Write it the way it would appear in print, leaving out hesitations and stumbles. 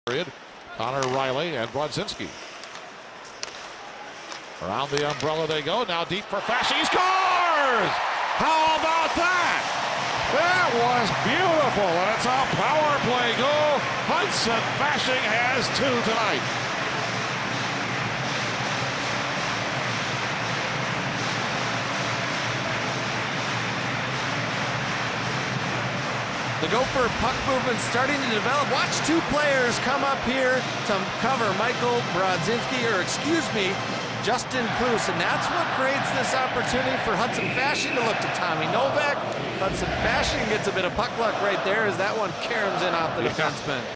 Period. Connor Riley and Brodzinski. Around the umbrella they go. Now deep for Fasching. He scores! How about that? That was beautiful, and it's a power play goal. Hudson Fasching has 2 tonight. The Gopher puck movement starting to develop. Watch 2 players come up here to cover Michael Brodzinski, or excuse me, Justin Cruz, and that's what creates this opportunity for Hudson Fasching to look to Tommy Novak. Hudson Fasching gets a bit of puck luck right there as that one caroms in off the defenseman.